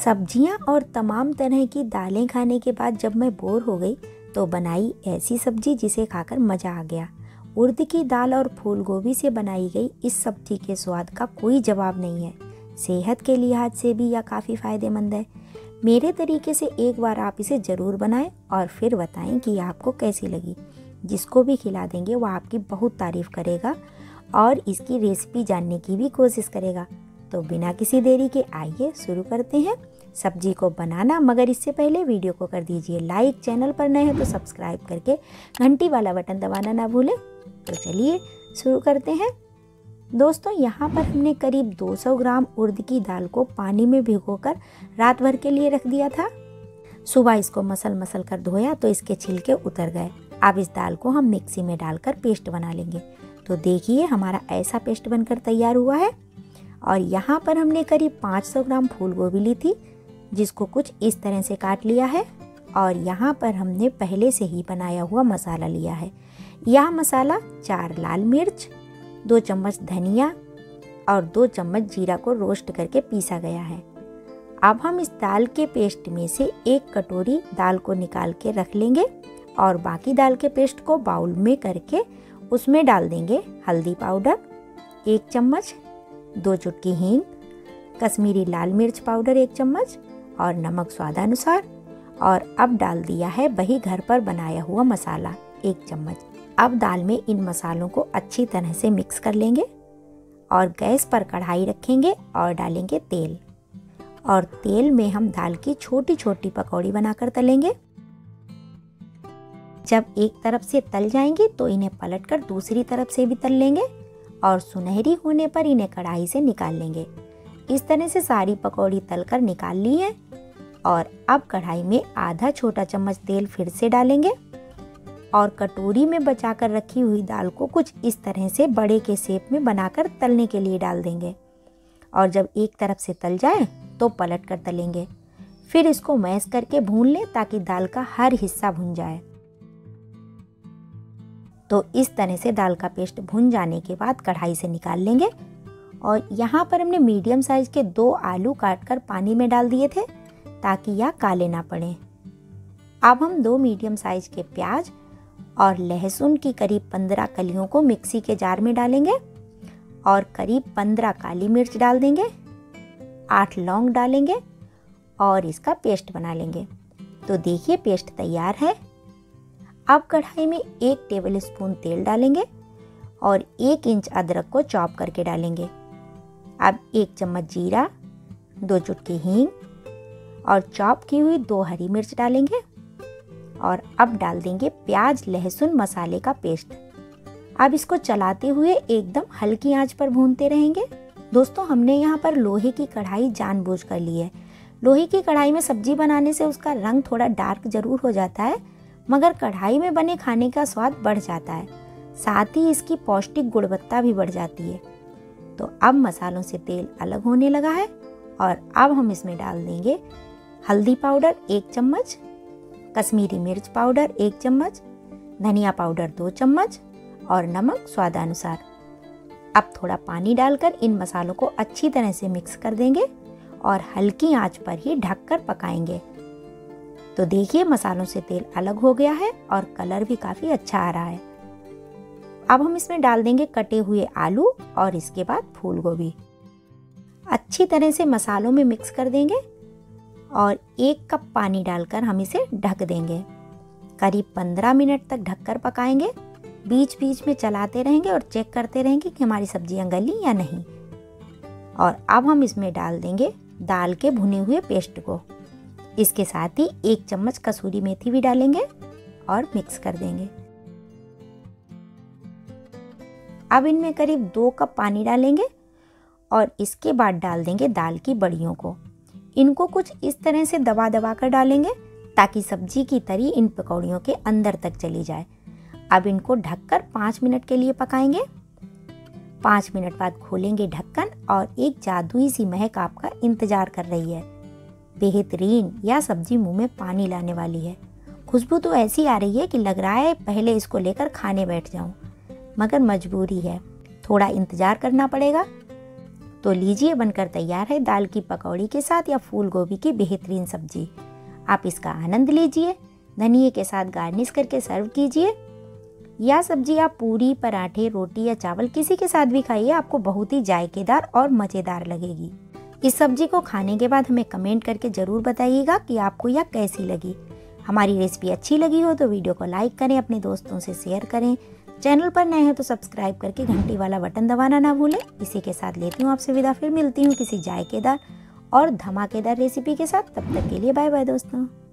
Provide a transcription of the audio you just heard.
सब्जियां और तमाम तरह की दालें खाने के बाद जब मैं बोर हो गई तो बनाई ऐसी सब्जी जिसे खाकर मज़ा आ गया। उड़द की दाल और फूल गोभी से बनाई गई इस सब्जी के स्वाद का कोई जवाब नहीं है। सेहत के लिहाज से भी यह काफ़ी फ़ायदेमंद है। मेरे तरीके से एक बार आप इसे ज़रूर बनाएं और फिर बताएं कि आपको कैसी लगी। जिसको भी खिला देंगे वह आपकी बहुत तारीफ़ करेगा और इसकी रेसिपी जानने की भी कोशिश करेगा। तो बिना किसी देरी के आइए शुरू करते हैं सब्जी को बनाना। मगर इससे पहले वीडियो को कर दीजिए लाइक, चैनल पर नए हैं तो सब्सक्राइब करके घंटी वाला बटन दबाना ना भूलें। तो चलिए शुरू करते हैं। दोस्तों, यहाँ पर हमने करीब 200 ग्राम उड़द की दाल को पानी में भिगोकर रात भर के लिए रख दिया था। सुबह इसको मसल कर धोया तो इसके छिलके उतर गए। अब इस दाल को हम मिक्सी में डालकर पेस्ट बना लेंगे। तो देखिए हमारा ऐसा पेस्ट बनकर तैयार हुआ है। और यहाँ पर हमने करीब 500 ग्राम फूल गोभी ली थी, जिसको कुछ इस तरह से काट लिया है। और यहाँ पर हमने पहले से ही बनाया हुआ मसाला लिया है। यह मसाला 4 लाल मिर्च, 2 चम्मच धनिया और 2 चम्मच जीरा को रोस्ट करके पीसा गया है। अब हम इस दाल के पेस्ट में से 1 कटोरी दाल को निकाल के रख लेंगे और बाकी दाल के पेस्ट को बाउल में करके उसमें डाल देंगे हल्दी पाउडर 1 चम्मच, 2 चुटकी हींग, कश्मीरी लाल मिर्च पाउडर 1 चम्मच और नमक स्वादानुसार। और अब डाल दिया है वही घर पर बनाया हुआ मसाला 1 चम्मच। अब दाल में इन मसालों को अच्छी तरह से मिक्स कर लेंगे और गैस पर कढ़ाई रखेंगे और डालेंगे तेल। और तेल में हम दाल की छोटी छोटी पकौड़ी बनाकर तलेंगे। जब एक तरफ से तल जाएंगी तो इन्हें पलटकर दूसरी तरफ से भी तल लेंगे और सुनहरी होने पर इन्हें कढ़ाई से निकाल लेंगे। इस तरह से सारी पकौड़ी तलकर निकाल ली है। और अब कढ़ाई में आधा छोटा चम्मच तेल फिर से डालेंगे और कटोरी में बचाकर रखी हुई दाल को कुछ इस तरह से बड़े के शेप में बनाकर तलने के लिए डाल देंगे। और जब एक तरफ से तल जाए तो पलट कर तलेंगे। फिर इसको मैश करके भून लें ताकि दाल का हर हिस्सा भुन जाए। तो इस तरह से दाल का पेस्ट भुन जाने के बाद कढ़ाई से निकाल लेंगे। और यहाँ पर हमने मीडियम साइज के 2 आलू काटकर पानी में डाल दिए थे ताकि यह काले ना पड़े। अब हम 2 मीडियम साइज के प्याज और लहसुन की करीब 15 कलियों को मिक्सी के जार में डालेंगे और करीब 15 काली मिर्च डाल देंगे, 8 लौंग डालेंगे और इसका पेस्ट बना लेंगे। तो देखिए पेस्ट तैयार है। अब कढ़ाई में 1 टेबल स्पून तेल डालेंगे और 1 इंच अदरक को चॉप करके डालेंगे। अब 1 चम्मच जीरा, 2 चुटकी हींग और चॉप की हुई 2 हरी मिर्च डालेंगे। और अब डाल देंगे प्याज लहसुन मसाले का पेस्ट। अब इसको चलाते हुए एकदम हल्की आंच पर भूनते रहेंगे। दोस्तों, हमने यहाँ पर लोहे की कढ़ाई जानबूझकर ली है। लोहे की कढ़ाई में सब्जी बनाने से उसका रंग थोड़ा डार्क जरूर हो जाता है, मगर कढ़ाई में बने खाने का स्वाद बढ़ जाता है। साथ ही इसकी पौष्टिक गुणवत्ता भी बढ़ जाती है। तो अब मसालों से तेल अलग होने लगा है और अब हम इसमें डाल देंगे हल्दी पाउडर 1 चम्मच, कश्मीरी मिर्च पाउडर 1 चम्मच, धनिया पाउडर 2 चम्मच और नमक स्वादानुसार। अब थोड़ा पानी डालकर इन मसालों को अच्छी तरह से मिक्स कर देंगे और हल्की आंच पर ही ढककर पकाएंगे। तो देखिए मसालों से तेल अलग हो गया है और कलर भी काफ़ी अच्छा आ रहा है। अब हम इसमें डाल देंगे कटे हुए आलू और इसके बाद फूल गोभी। अच्छी तरह से मसालों में मिक्स कर देंगे और 1 कप पानी डालकर हम इसे ढक देंगे। करीब 15 मिनट तक ढककर पकाएंगे। बीच बीच में चलाते रहेंगे और चेक करते रहेंगे कि हमारी सब्जियां गली या नहीं। और अब हम इसमें डाल देंगे दाल के भुने हुए पेस्ट को। इसके साथ ही 1 चम्मच कसूरी मेथी भी डालेंगे और मिक्स कर देंगे। अब इनमें करीब 2 कप पानी डालेंगे और इसके बाद डाल देंगे दाल की बड़ियों को। इनको कुछ इस तरह से दबा दबा कर डालेंगे ताकि सब्जी की तरी इन पकौड़ियों के अंदर तक चली जाए। अब इनको ढककर 5 मिनट के लिए पकाएंगे। 5 मिनट बाद खोलेंगे ढक्कन और एक जादुई सी महक आपका इंतजार कर रही है। बेहतरीन, यह सब्जी मुंह में पानी लाने वाली है। खुशबू तो ऐसी आ रही है कि लग रहा है पहले इसको लेकर खाने बैठ जाऊं, मगर मजबूरी है, थोड़ा इंतजार करना पड़ेगा। तो लीजिए, बनकर तैयार है दाल की पकौड़ी के साथ या फूल गोभी की बेहतरीन सब्जी। आप इसका आनंद लीजिए, धनिये के साथ गार्निश करके सर्व कीजिए। यह सब्जी आप पूरी, पराठे, रोटी या चावल किसी के साथ भी खाइए, आपको बहुत ही जायकेदार और मज़ेदार लगेगी। इस सब्जी को खाने के बाद हमें कमेंट करके ज़रूर बताइएगा कि आपको यह कैसी लगी। हमारी रेसिपी अच्छी लगी हो तो वीडियो को लाइक करें, अपने दोस्तों से शेयर करें। चैनल पर नए हैं तो सब्सक्राइब करके घंटी वाला बटन दबाना ना भूलें। इसी के साथ लेती हूँ आपसे विदा, फिर मिलती हूँ किसी जायकेदार और धमाकेदार रेसिपी के साथ। तब तक के लिए बाय बाय दोस्तों।